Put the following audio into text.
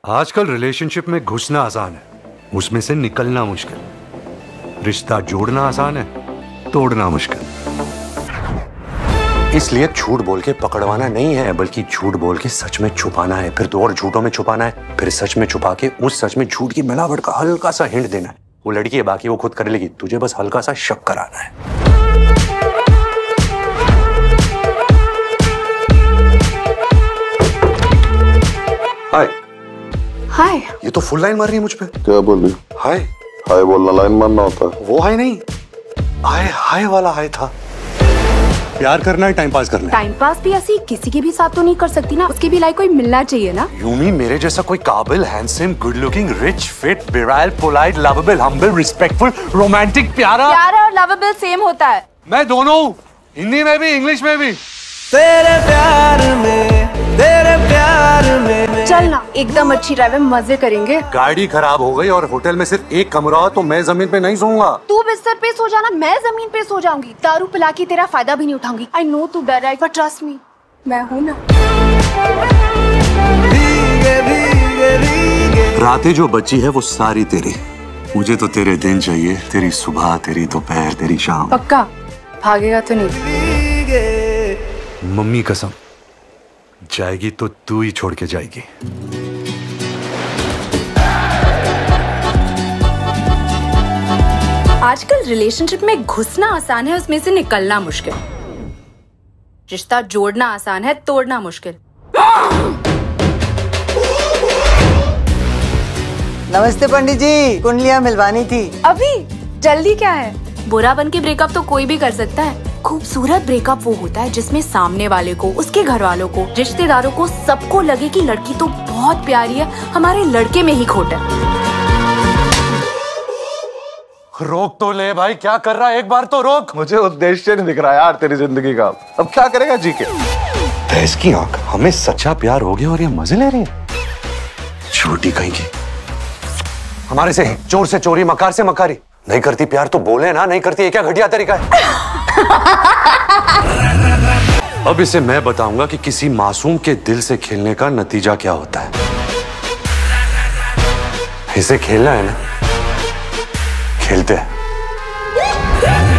आजकल रिलेशनशिप में घुसना आसान है, उसमें से निकलना मुश्किल। रिश्ता जोड़ना आसान है, तोड़ना मुश्किल। इसलिए झूठ बोल के पकड़वाना नहीं है, बल्कि झूठ बोल के सच में छुपाना है, फिर 2 और झूठों में छुपाना है, फिर सच में छुपा के उस सच में झूठ की मिलावट का हल्का सा हिंट देना है। वो लड़की है, बाकी वो खुद कर लेगी, तुझे बस हल्का सा शक कराना है। हाय हाय। ये तो फुल लाइन मार रही है मुझ पे। क्या बोल रही? हाय हाय बोलना लाइन मारना होता है। वो हाय नहीं, हाय हाय वाला हाय था। प्यार करना है, टाइम पास करना है। टाइम पास भी ऐसी किसी के भी साथ तो नहीं कर सकती ना, उसकी भी लाइफ कोई मिलना चाहिए ना। यूमी मेरे जैसा कोई काबिल, handsome, good looking, rich, fit, virile, polite, lovable, humble, respectful, romantic, प्यारा और लवेबल सेम होता है। मैं दोनों हूँ, हिंदी में भी इंग्लिश में भी। तेरे प्यार में चल ना, एकदम अच्छी ड्राइव में मजे करेंगे। गाड़ी खराब हो गई और होटल में सिर्फ एक कमरा हो तो मैं जमीन पे नहीं सोऊंगा। तू बिस्तर पे सो जाना, मैं जमीन पे सो जाऊंगी। दारू पिला के तेरा फायदा भी नहीं उठाऊंगी। आई नो तू डर रहा है, बट ट्रस्ट मी, मैं हूँ ना। रातें जो बची है वो सारी तेरी। मुझे तो तेरे दिन चाहिए, तेरी सुबह, तेरी दोपहर, तेरी शाम। पक्का भागेगा तो नहीं? मम्मी कसम, जाएगी तो तू ही छोड़ के जाएगी। आजकल रिलेशनशिप में घुसना आसान है, उसमें से निकलना मुश्किल। रिश्ता जोड़ना आसान है, तोड़ना मुश्किल। नमस्ते पंडित जी, कुंडलियाँ मिलवानी थी। अभी जल्दी क्या है? बुरा बन के ब्रेकअप तो कोई भी कर सकता है। खूबसूरत ब्रेकअप वो होता है जिसमें सामने वाले को, उसके घर वालों को, रिश्तेदारों को, सबको लगे कि लड़की तो बहुत प्यारी है, हमारे लड़के में ही खोट है। रोक तो ले भाई, क्या कर रहा है? एक बार तो रोक। मुझे उद्देश्य नहीं दिख रहा यार तेरी जिंदगी का। अब क्या करेगा जी के? भैंस की आंख, हमें सच्चा प्यार हो गया और ये मजे ले रही है। छोटी कहीं की, हमारे से चोर से चोरी, मकार से मकारी। नहीं करती प्यार तो बोले ना, नहीं करती, ये क्या घटिया तरीका है। अब इसे मैं बताऊंगा कि किसी मासूम के दिल से खेलने का नतीजा क्या होता है। इसे खेलना है ना, खेलते हैं।